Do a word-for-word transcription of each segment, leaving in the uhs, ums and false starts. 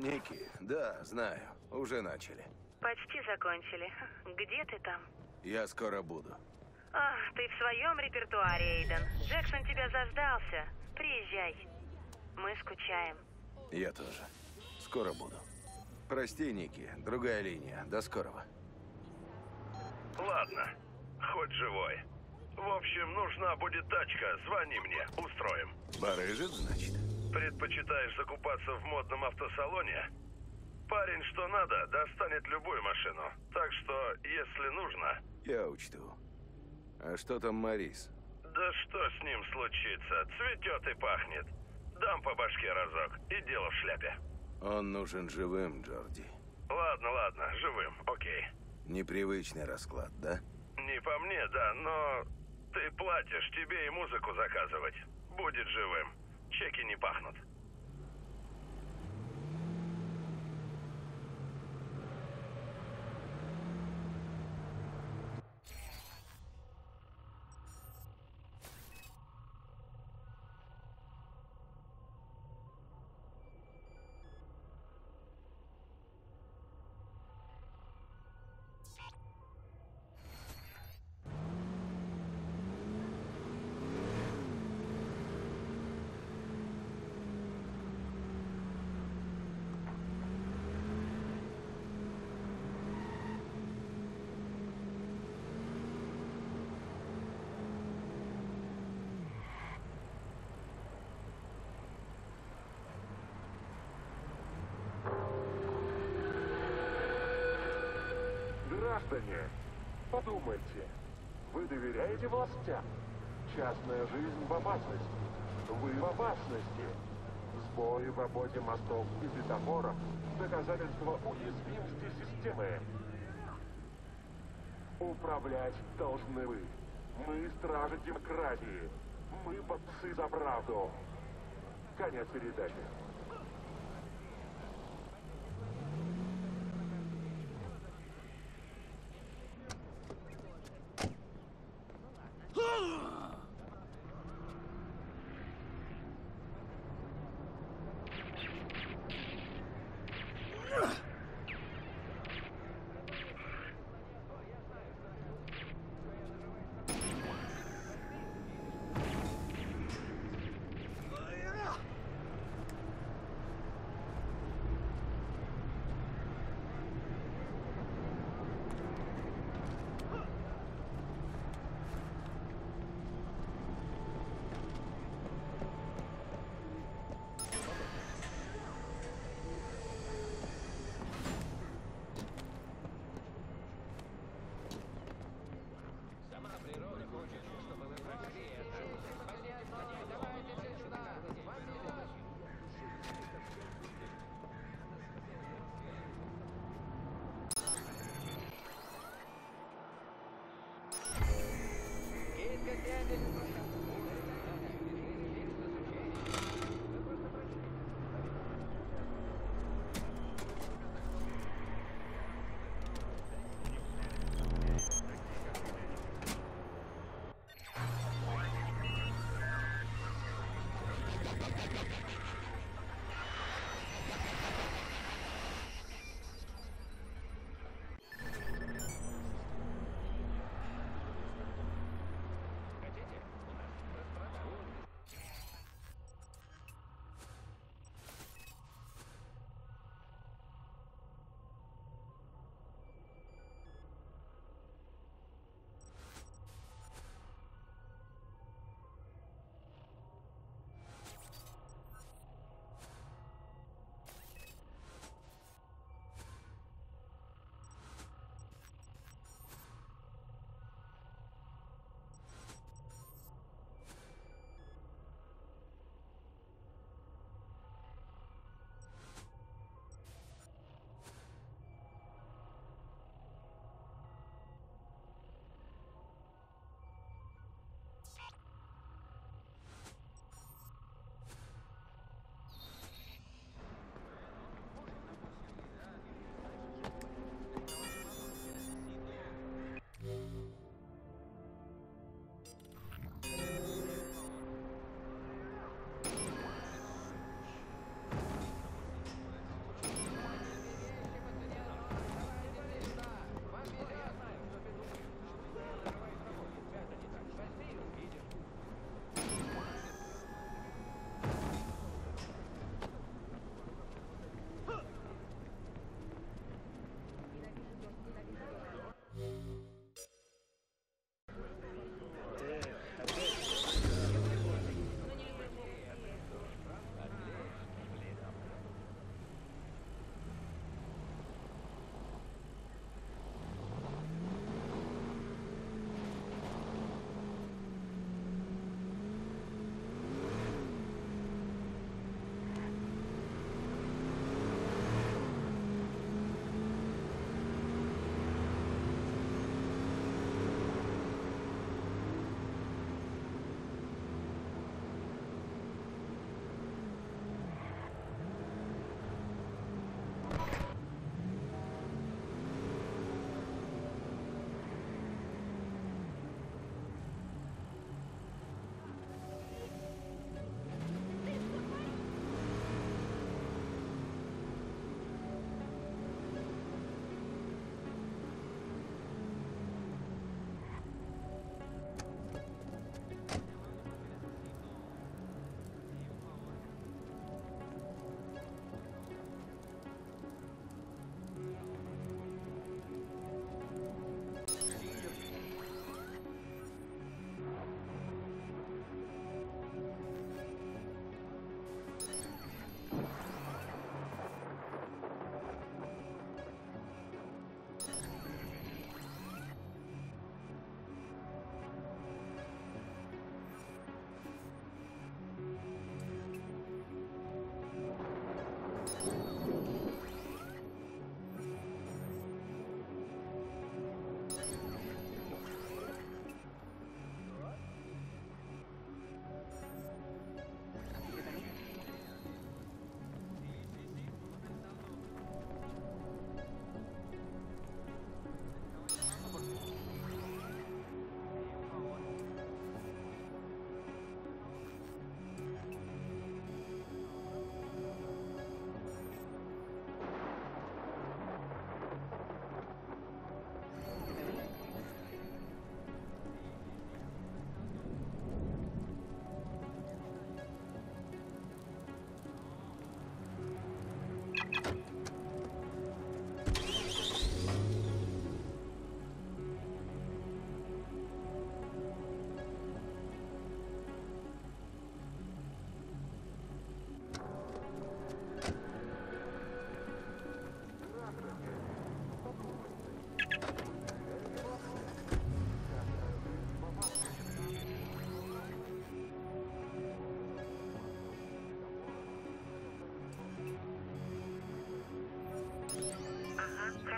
Ники, да, знаю. Уже начали. Почти закончили. Где ты там? Я скоро буду. Ах, ты в своем репертуаре, Эйден. Джексон тебя заждался. Приезжай. Мы скучаем. Я тоже. Скоро буду. Прости, Ники, другая линия. До скорого. Ладно, хоть живой. В общем, нужна будет тачка. Звони мне, устроим. Барыжит, значит? Предпочитаешь закупаться в модном автосалоне? Парень, что надо, достанет любую машину. Так что, если нужно... Я учту. А что там Морис? Да что с ним случится? Цветет и пахнет. Дам по башке разок, и дело в шляпе. Он нужен живым, Джорди. Ладно, ладно, живым, окей. Непривычный расклад, да? Не по мне, да, но... Ты платишь, тебе и музыку заказывать. Будет живым. Чеки не пахнут. Граждане, подумайте, вы доверяете властям? Частная жизнь в опасности. Вы в опасности. Сбои в работе мостов и светофоров – доказательство уязвимости системы. Управлять должны вы. Мы стражи демократии. Мы борцы за правду. Конец передачи.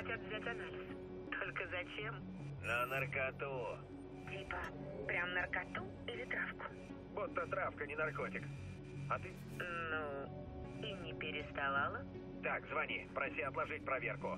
хотят взять анализ. Только зачем? На наркоту. Типа, прям наркоту или травку? Будто травка, не наркотик. А ты? Ну, и не переставала? Так, звони. Проси отложить проверку.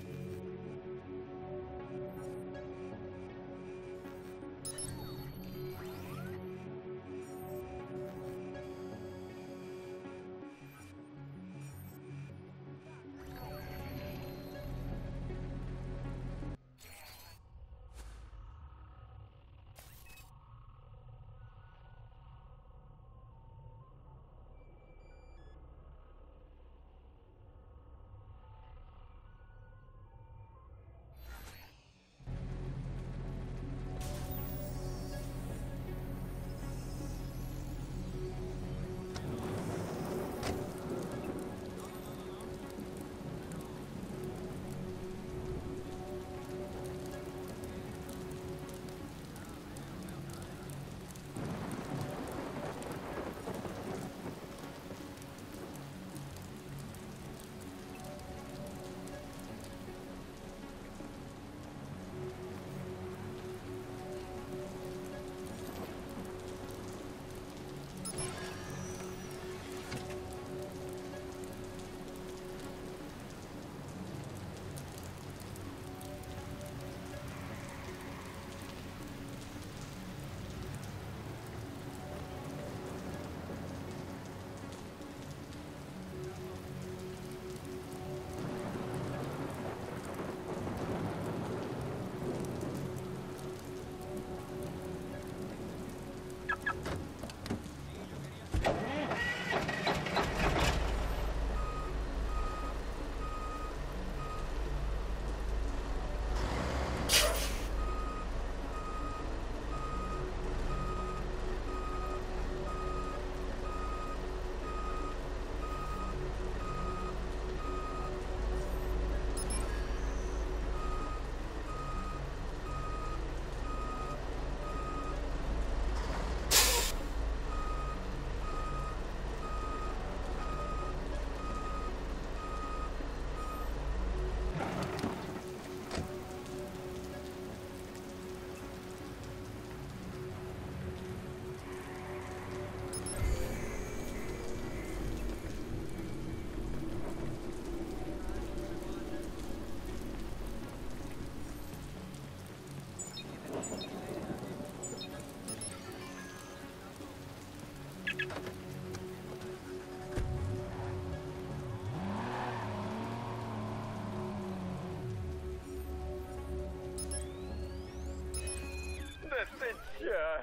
Да ты чё?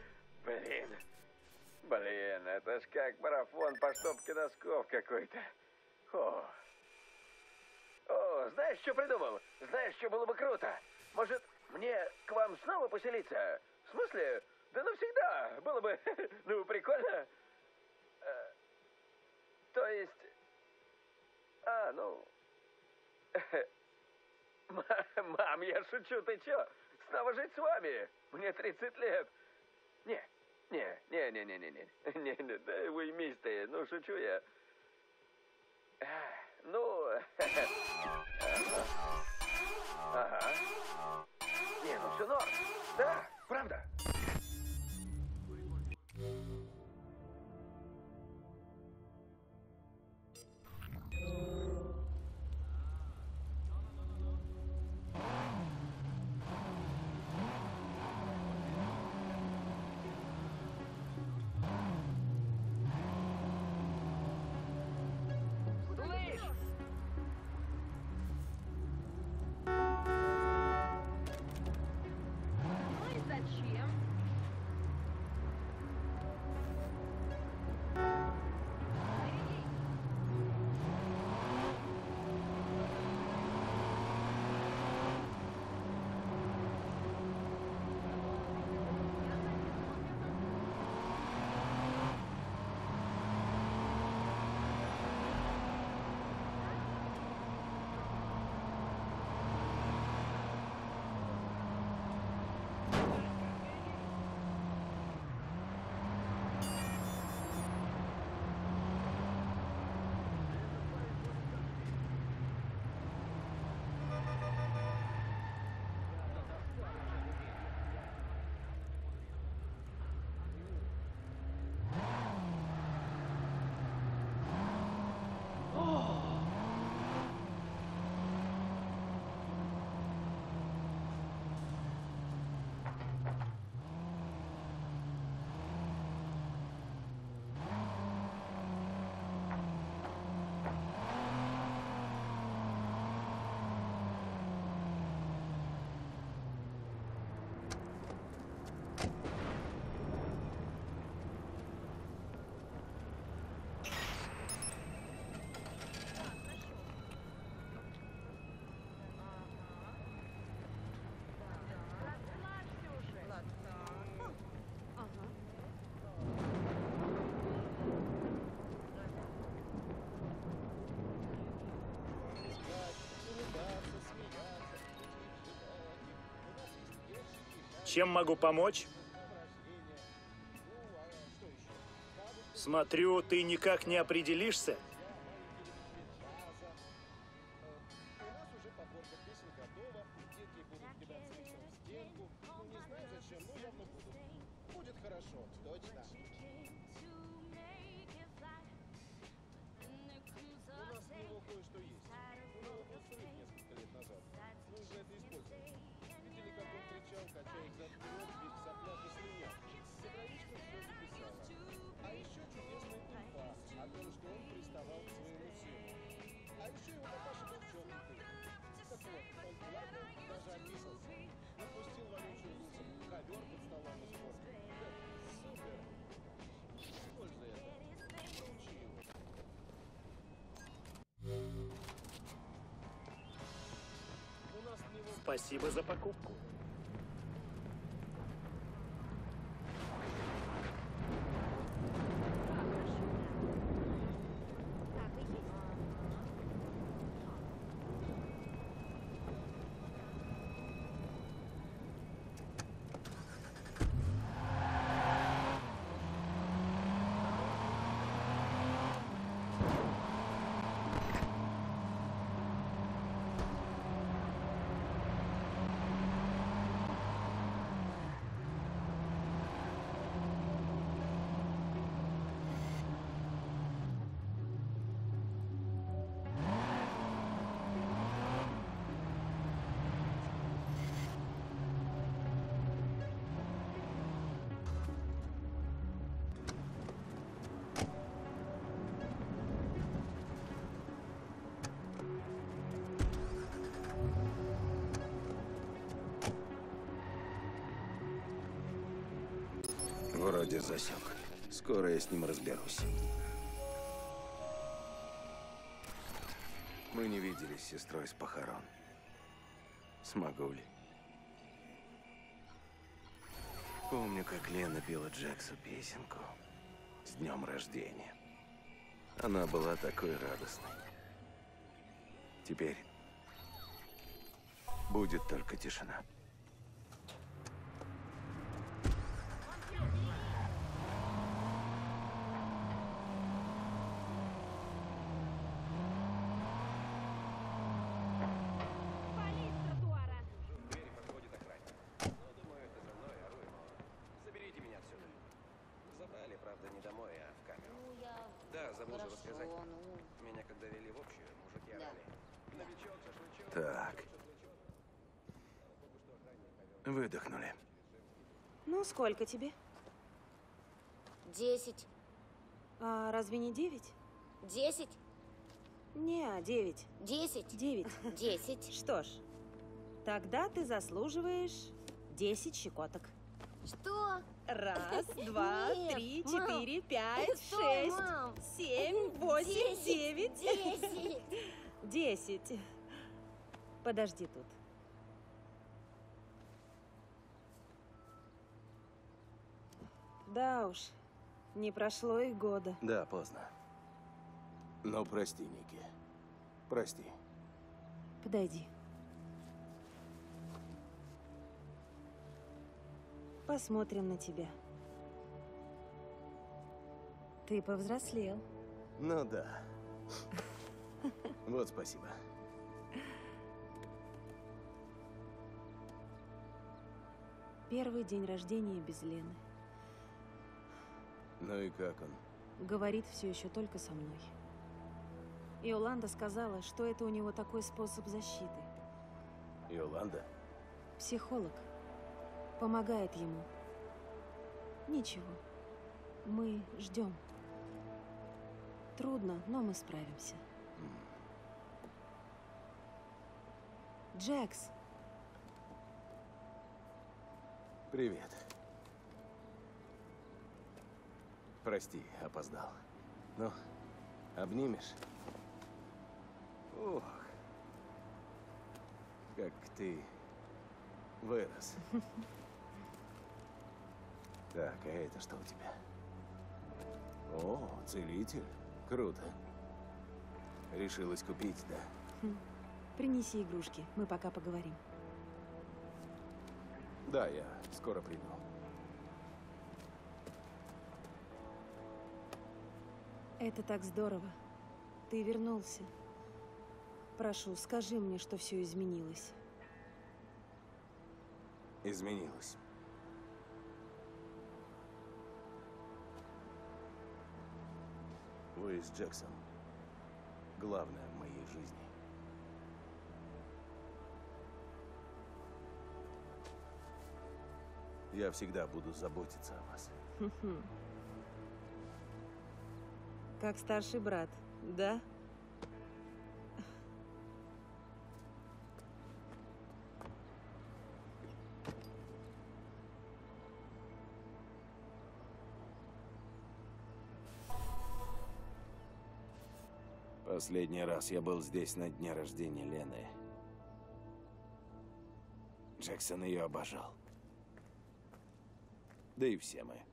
Блин. Блин, это ж как марафон по штопке носков какой-то. О. О, знаешь, что придумал? Знаешь, что было бы круто? Может, мне к вам снова поселиться? В смысле? Да навсегда. Было бы, ну, прикольно. Э, то есть... А, ну... Мам, я шучу, ты чё? Снова жить с вами? Мне тридцать лет. Не, не, не, не, не, не, не, не, не, да уймись ты, ну шучу я. Ну, ага. Не, ну все норм. Да, правда. Ну и зачем? Чем могу помочь? Смотрю, ты никак не определишься. Спасибо за покупку. Вроде засек. Скоро я с ним разберусь. Мы не виделись с сестрой с похорон. Смогу ли? Помню, как Лена пела Джексу песенку с днем рождения. Она была такой радостной. Теперь будет только тишина. Так. Выдохнули. Ну, сколько тебе? Десять. А разве не девять? Десять? Не, девять. Десять? Девять. Десять. Что ж, тогда ты заслуживаешь десять щекоток. Что? Раз, два, Нет, три, мам. четыре, пять, Стой, шесть, мам. семь, восемь, Десять, девять. Десять. Десять. Подожди тут. Да уж, не прошло и года. Да, поздно. Но прости, Ники. Прости. Подойди. Посмотрим на тебя. Ты повзрослел. Ну да. Вот спасибо. Первый день рождения без Лены. Ну и как он? Говорит все еще только со мной. Иоланда сказала, что это у него такой способ защиты. Иоланда? Психолог. Помогает ему. Ничего. Мы ждем. Трудно, но мы справимся. Джекс. Привет. Прости, опоздал. Ну, обнимешь? Ох, как ты вырос. Так, а это что у тебя? О, целитель. Круто. Решилась купить, да? Хм. Принеси игрушки, мы пока поговорим. Да, я скоро приду. Это так здорово. Ты вернулся. Прошу, скажи мне, что все изменилось. Изменилось. Вы с Джексон. Главное в моей жизни. Я всегда буду заботиться о вас. Как старший брат, да? Последний раз я был здесь на дне рождения Лены. Джексон ее обожал. Да и все мы.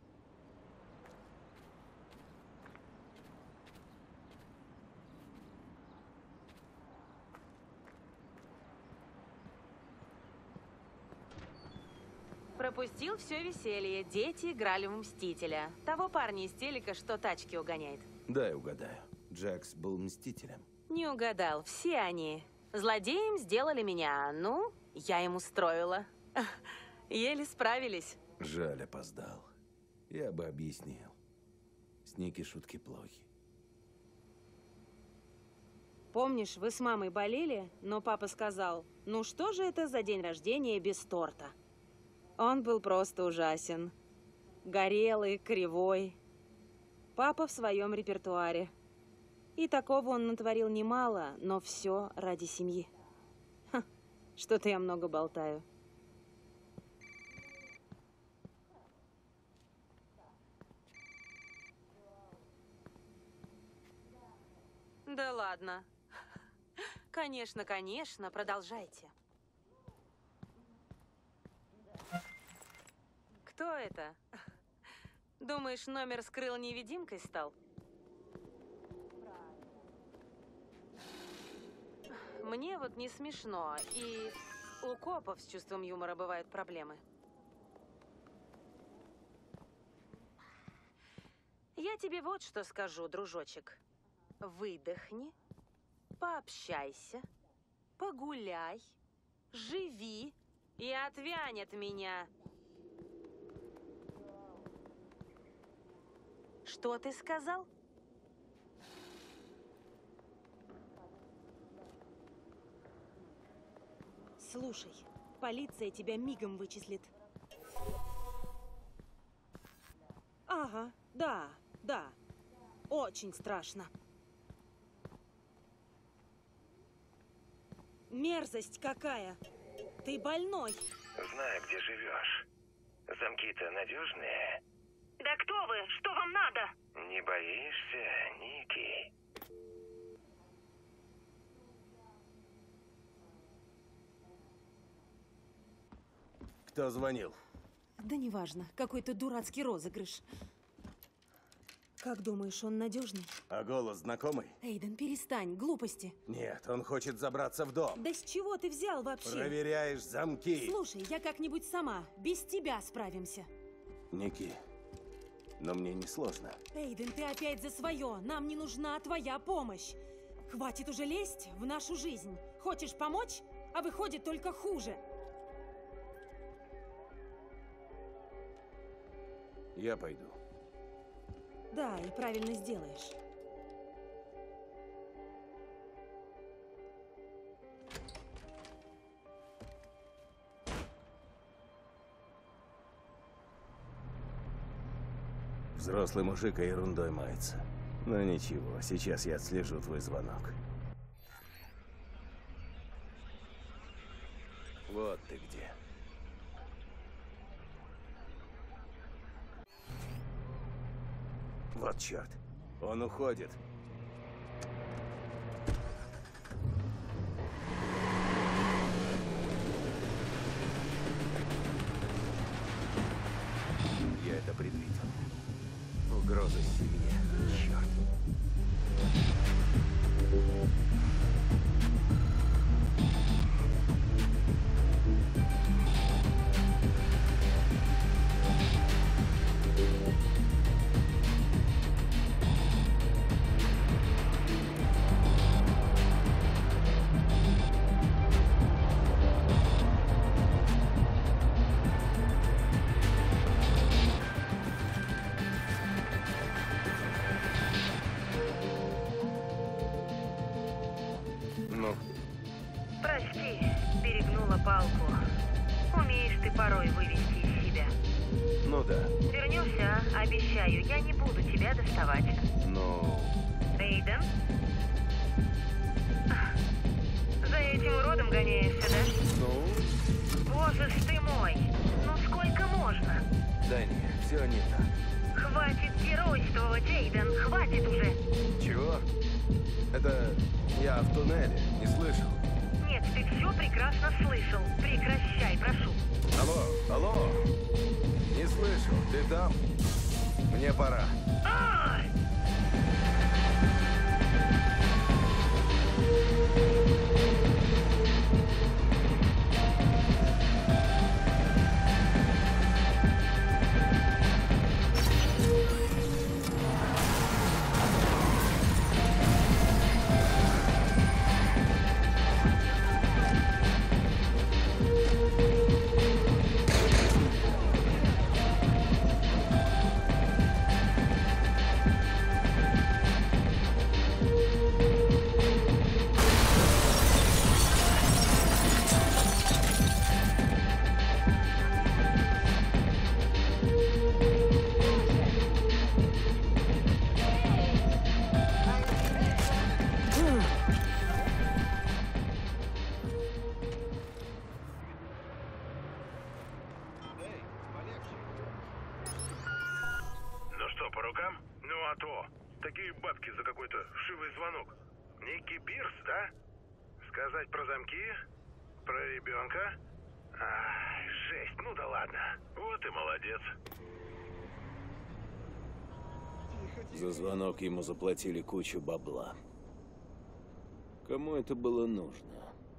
Пропустил все веселье. Дети играли в Мстителя. Того парня из телека, что тачки угоняет. Дай угадаю. Джекс был Мстителем. Не угадал. Все они. Злодеем сделали меня. Ну, я им устроила. Еле справились. Жаль, опоздал. Я бы объяснил. С Ники шутки плохи. Помнишь, вы с мамой болели, но папа сказал, ну что же это за день рождения без торта? Он был просто ужасен. Горелый, кривой. Папа в своем репертуаре. И такого он натворил немало, но все ради семьи. Ха, что-то я много болтаю. Да ладно. Конечно, конечно, продолжайте. Кто это? Думаешь, номер скрыл, невидимкой стал? Мне вот не смешно, и у копов с чувством юмора бывают проблемы. Я тебе вот что скажу, дружочек. Выдохни, пообщайся, погуляй, живи и отвянь от меня. Что ты сказал? Слушай, полиция тебя мигом вычислит. Ага, да, да. Очень страшно. Мерзость какая! Ты больной! Знаю, где живешь. Замки-то надежные? Да кто вы? Что вам надо? Не боишься, Ники? Кто звонил? Да неважно, какой-то дурацкий розыгрыш. Как думаешь, он надежный? А голос знакомый? Эйден, перестань, глупости. Нет, он хочет забраться в дом. Да с чего ты взял вообще? Проверяешь замки. Слушай, я как-нибудь сама, без тебя справимся. Ники, но мне не сложно. Эйден, ты опять за свое. Нам не нужна твоя помощь. Хватит уже лезть в нашу жизнь. Хочешь помочь, а выходит только хуже. Я пойду. Да, и правильно сделаешь. Взрослый мужик, а ерундой мается. Но ничего, сейчас я отслежу твой звонок. Вот ты где. Вот черт. Он уходит. Я это предвидел. Угроза семье. Черт. палку. Умеешь ты порой вывести из себя. Ну да. Вернешься, обещаю, я не буду тебя доставать. Ну... Эйден? За этим уродом гоняешься, да? Ну? Боже ж ты мой! Ну сколько можно? Да нет, все не так. Хватит геройствовать, Эйден, хватит уже! Чего? Это я в туннеле, не слышал. Нет, ты все прекрасно слышал. Прекращай, прошу. Алло, алло! Не слышал, ты там? Мне пора. А! Ну что, по рукам? Ну а то. Такие бабки за какой-то вшивый звонок. Ники Пирс, да? Сказать про замки? Про ребенка? Ай, жесть, ну да ладно. Вот и молодец. За звонок ему заплатили кучу бабла. Кому это было нужно?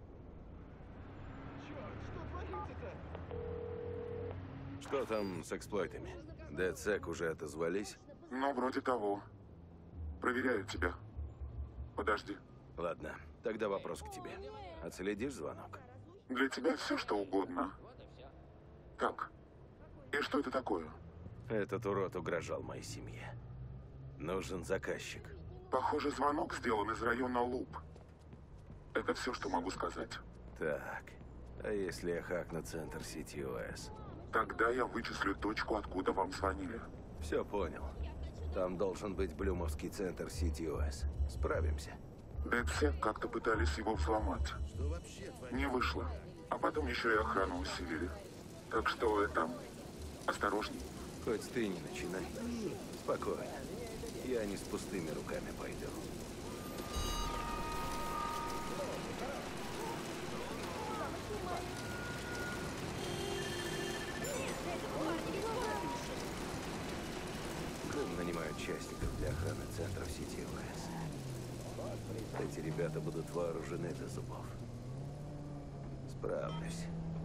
Что там с эксплойтами? ДедСек уже отозвались? Ну, вроде того. Проверяю тебя. Подожди. Ладно, тогда вопрос к тебе. Отследишь звонок? Для тебя все, что угодно. Так. И что это такое? Этот урод угрожал моей семье. Нужен заказчик. Похоже, звонок сделан из района Луп. Это все, что могу сказать. Так, а если я хакну центр си ти о эс? Тогда я вычислю точку, откуда вам звонили. Все понял. Там должен быть блюмовский центр си ти о эс. Справимся. ДедСек как-то пытались его взломать. Не вышло. А потом еще и охрану усилили. Так что это... осторожней. Хоть ты не начинай. Спокойно. Я не с пустыми руками пойду. Крым нанимают частников для охраны центров си ти о эс. Эти ребята будут вооружены до зубов. Справлюсь.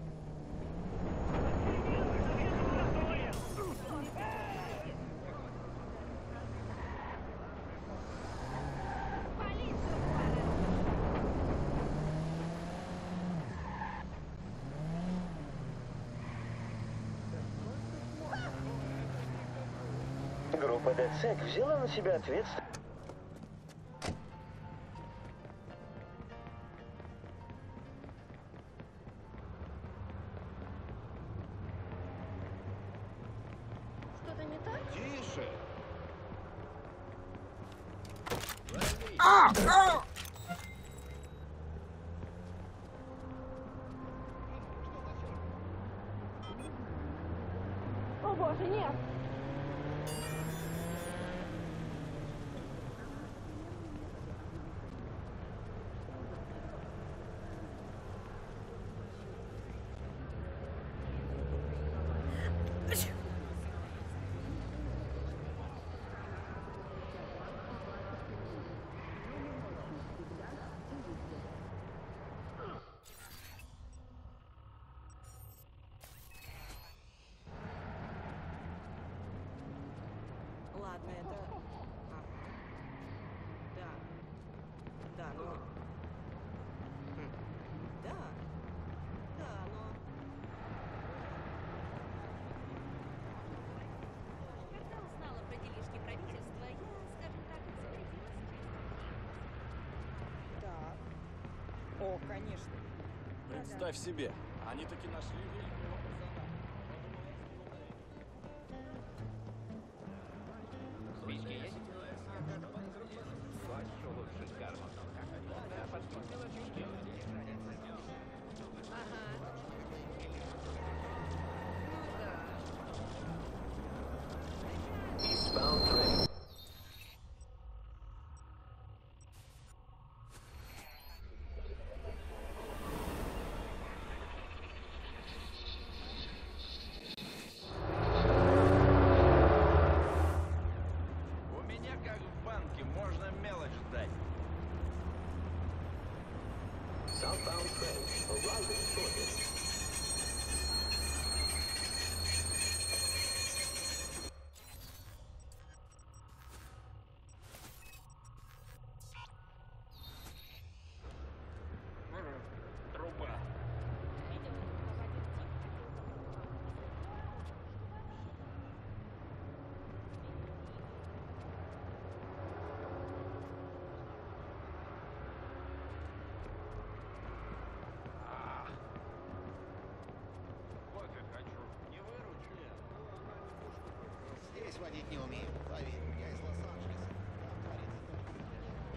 Группа ДедСек взяла на себя ответственность. Что-то не так? Тише! А! А! О боже, нет! Ладно, это... А. Да. Да, но... Хм. Да. Да, но... Когда узнала про делишки правительства, я, скажем так, распорядилась. Так. О, конечно. Представь себе, Они таки нашли великого пацана. Спички есть? Хочу улучшить карму. Да, подпустила чушки. Eastbound train. У меня, как в банке, можно мелочь ждать. Southbound train arriving shortly. Труба. Кофе хочу. Не выручу. Здесь водить не умею, поверь. Я из Лос-Анджелеса. Там творится то, что...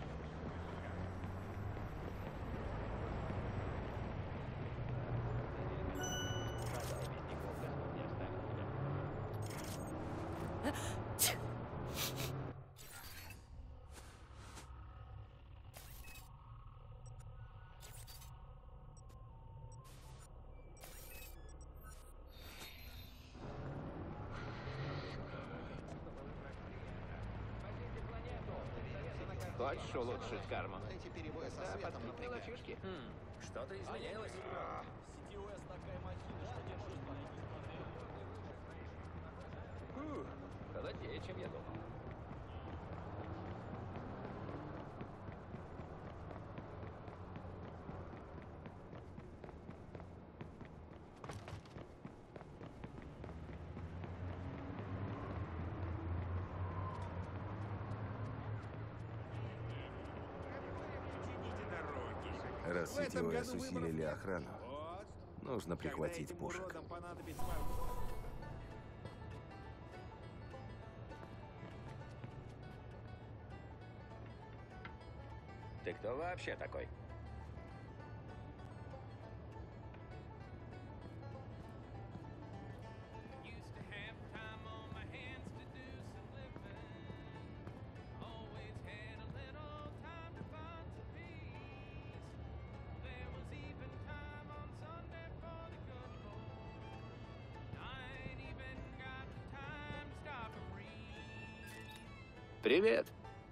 Хочешь улучшить карму? Эти перебои со Да, светом подпустила напрягают. чушки. Хм, что-то изменилось. Сетевая такая махина, что держит маленький Фух, холоднее, чем я думал. Раз В этом Сити-ОС году усилили выборов нет. охрану, Вот. нужно Когда прихватить этим пушек. уродам понадобится... Ты кто вообще такой? Привет.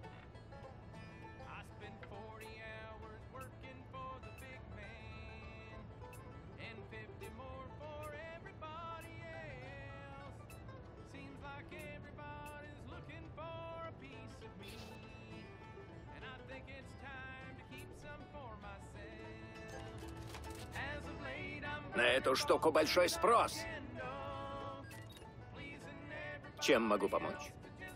На эту штуку большой спрос. Чем могу помочь?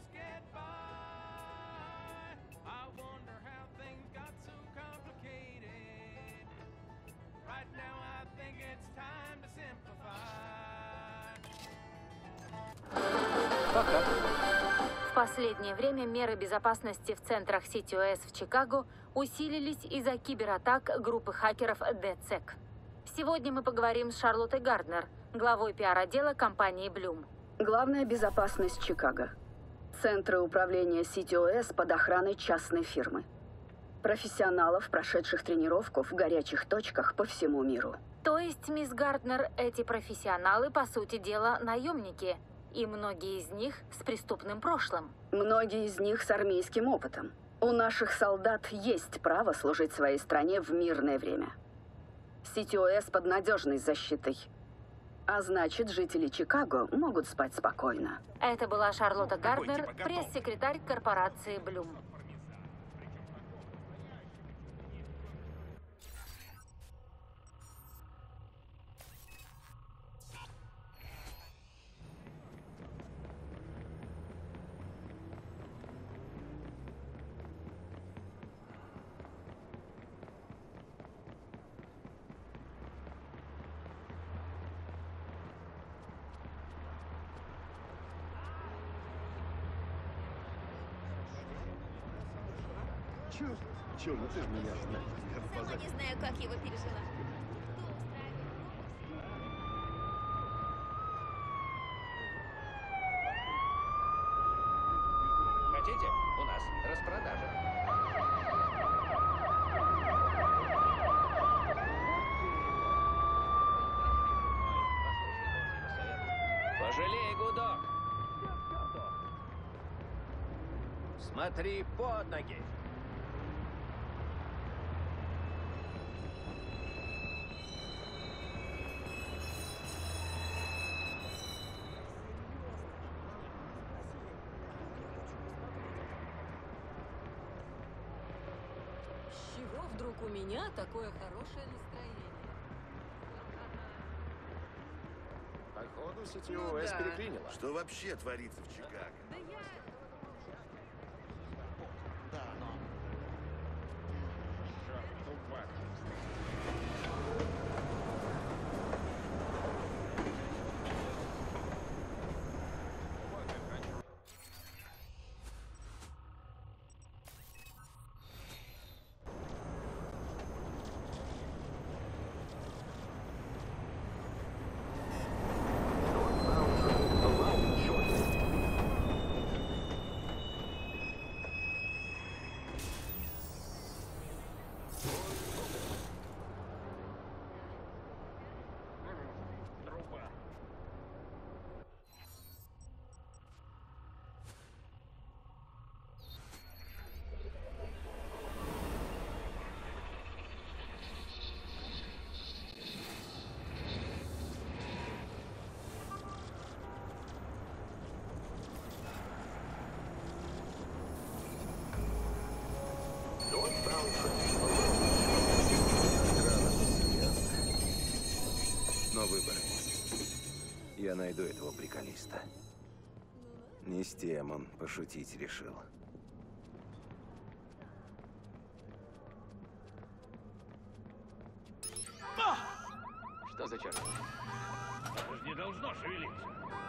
В последнее время меры безопасности в центрах Сити-ОС в Чикаго усилились из-за кибератак группы хакеров ДЦЕК. Сегодня мы поговорим с Шарлоттой Гарднер, главой пиар-отдела компании Bloom. Главная безопасность Чикаго. Центры управления Сити-ОС под охраной частной фирмы. Профессионалов, прошедших тренировку в горячих точках по всему миру. То есть, мисс Гарднер, эти профессионалы, по сути дела, наемники. И многие из них с преступным прошлым. Многие из них с армейским опытом. У наших солдат есть право служить своей стране в мирное время. Сити-ОС под надежной защитой. А значит, жители Чикаго могут спать спокойно. Это была Шарлотта Гарднер, пресс-секретарь корпорации Bloom. Чё, ну ты ж меня знаешь. Сама не знаю, как его пережила. Хотите? У нас распродажа. Пожалей, гудок. Смотри под ноги. С чего вдруг у меня такое хорошее настроение? Походу, сетевое да. переклинило. Что вообще творится в Чикаго? Да я... Да, но... Шаттл-бак. Но выбор. Я найду этого приколиста. Не с тем он пошутить решил. Что за черт? Это же не должно шевелиться.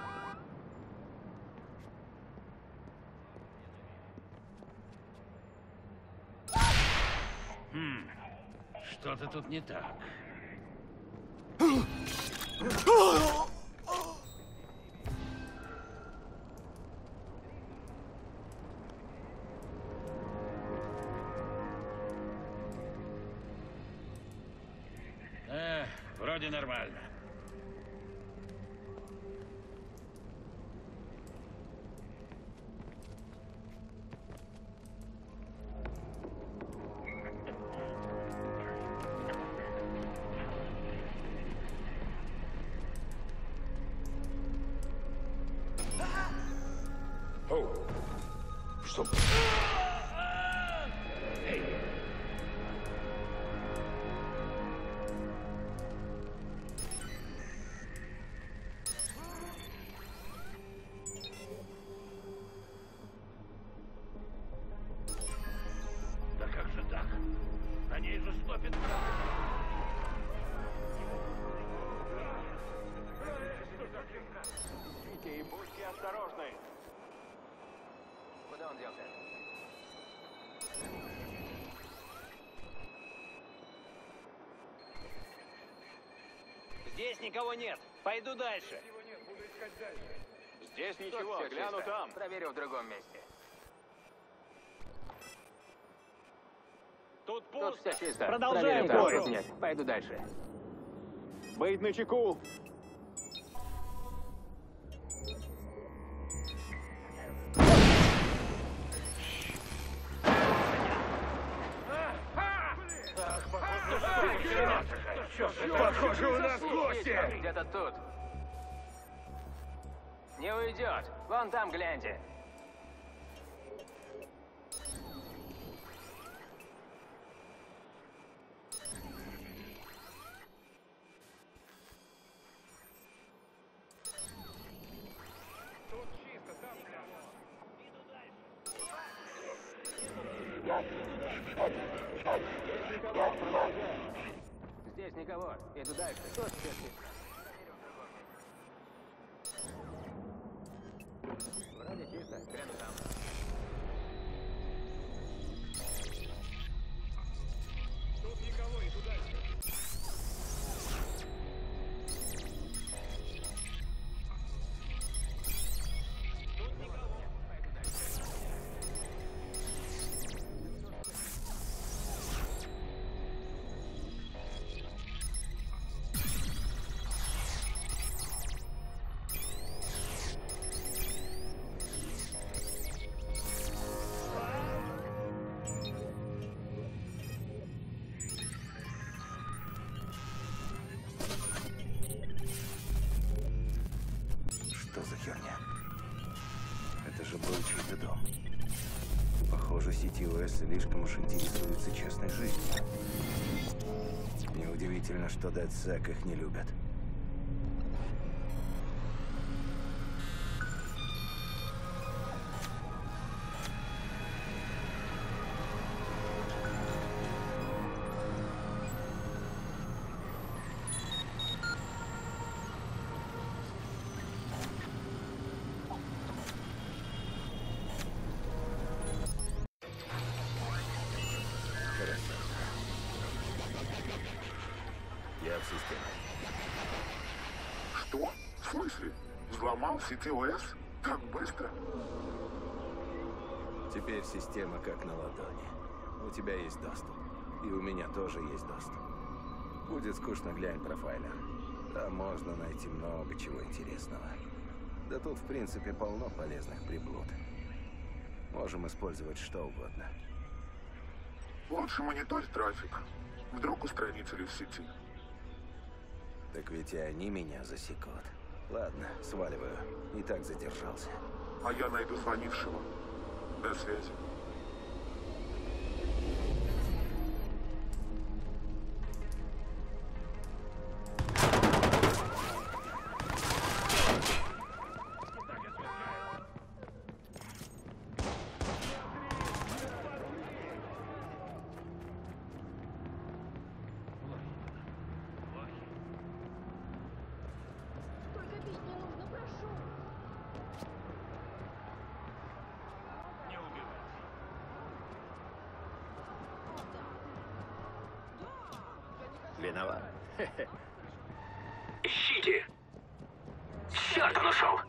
Хм, что-то тут не так. Э, вроде нормально. Что? Да как же так? На ней же сто пятнадцать. Вики, будьте осторожны. Куда он делся? Здесь никого нет. Пойду дальше. Здесь ничего, Тут всё гляну чисто. там. Проверю в другом месте. Тут Тут пусто. все чисто. Продолжаем Проверю там. поиск. Нет, пойду дальше. Быть начеку. Похоже, у нас гости! Где-то тут. Не уйдет. Вон там гляньте. Здесь никого. Иду дальше. Тут все чисто. Вроде чисто. Гляну там. дом. Похоже, си ти о эс слишком уж интересуется частной жизнью. Неудивительно, что DedSec их не любят. Что? В смысле? Взломал си ти о эс? Так быстро? Теперь система как на ладони. У тебя есть доступ. И у меня тоже есть доступ. Будет скучно, глянь профайлер. Там можно найти много чего интересного. Да тут, в принципе, полно полезных приблуд. Можем использовать что угодно. Лучше мониторь трафик. Вдруг устранители в сети. Так ведь и они меня засекут. Ладно, сваливаю. И так задержался. А я найду звонившего. До связи. Виноват. Ищите! Черт, он ушел!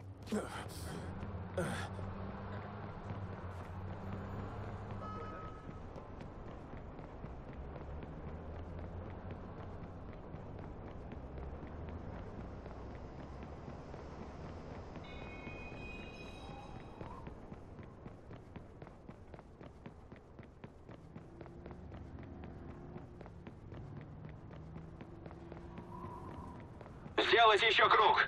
Сделать еще круг!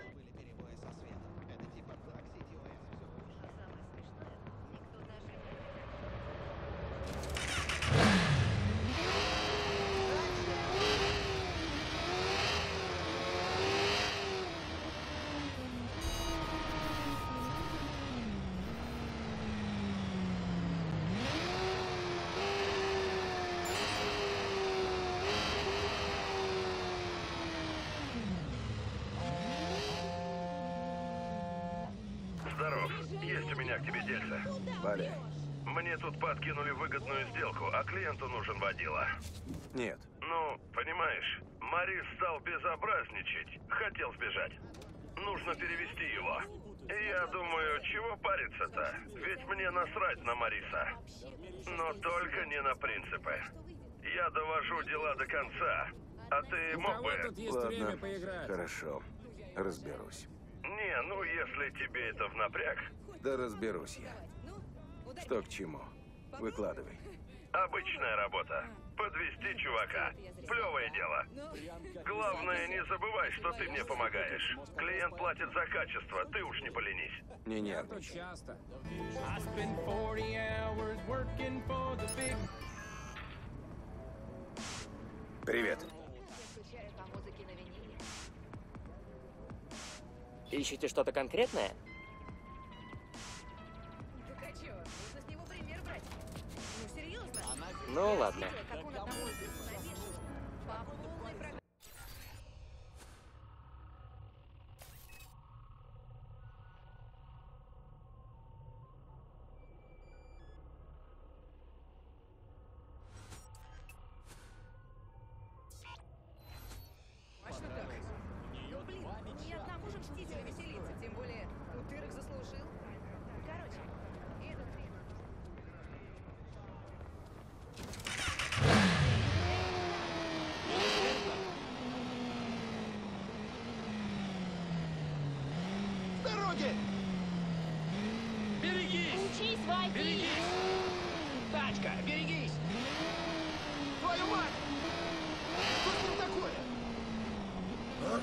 Здоров. Есть у меня к тебе дельце. Валяй. Мне тут подкинули выгодную сделку, а клиенту нужен водила. Нет. Ну, понимаешь, Морис стал безобразничать. Хотел сбежать. Нужно перевести его. И я думаю, чего париться-то? Ведь мне насрать на Мориса. Но только не на принципы. Я довожу дела до конца. А ты мог бы... Ладно, хорошо. Разберусь. Не, ну если тебе это в напряг. Да разберусь я. Что к чему? Выкладывай. Обычная работа. Подвести чувака. Плевое дело. Главное, не забывай, что ты мне помогаешь. Клиент платит за качество, ты уж не поленись. Не нервничай. Привет. Ищете что-то конкретное? Так а чё, нужно с него пример брать. Ну, серьезно? Ну, ладно. Как он одному навешивал. По полной программе. Точно так. Ну, блин, ни одному же мстителю веселиться, тем более утырок заслужил. Короче, этот хрен. С дороги! Берегись! Учись водить! Берегись! Тачка, берегись! Твою мать! Что с ним такое? А?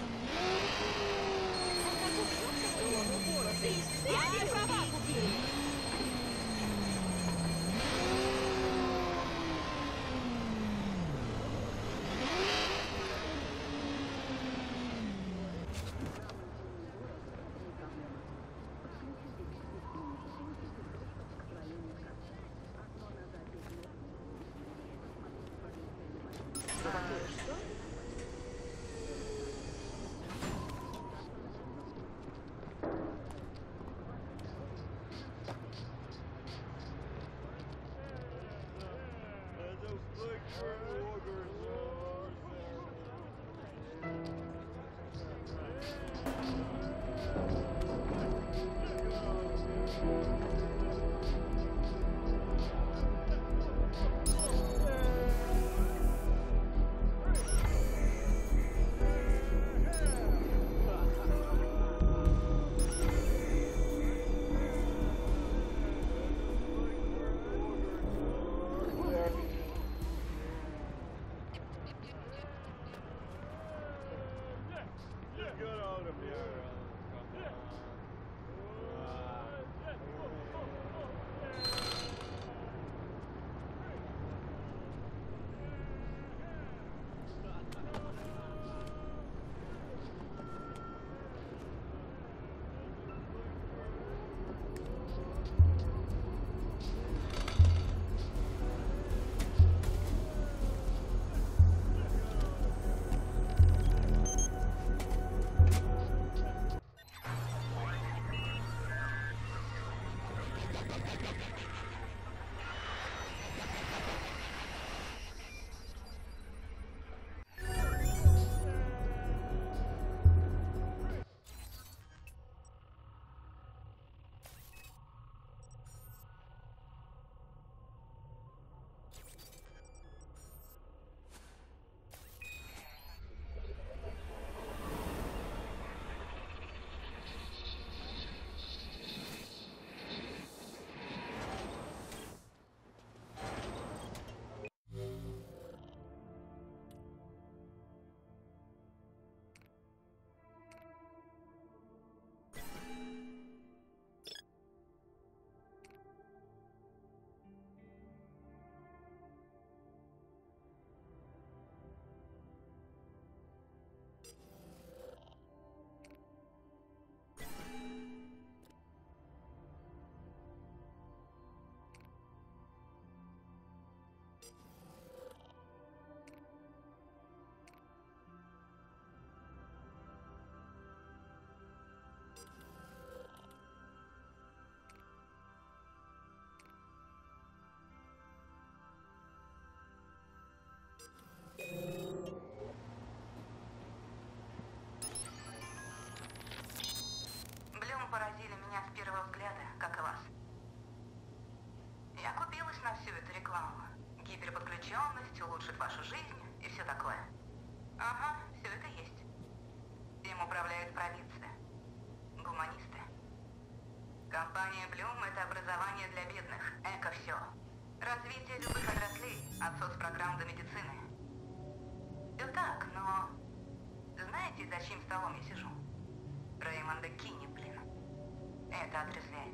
Ты, ты опять права купил! Поразили меня с первого взгляда, как и вас. Я купилась на всю эту рекламу. Гиперподключенность улучшит вашу жизнь и все такое. Ага, все это есть. Им управляет провинция. Гуманисты. Компания Bloom — это образование для бедных. Эко-все. Развитие любых отраслей, от соцпрограмм до медицины. Все так, но... Знаете, за чьим столом я сижу? Рэймонда Кинни, блин. Это отрезвляет.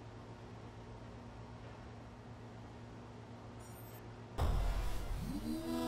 Yeah.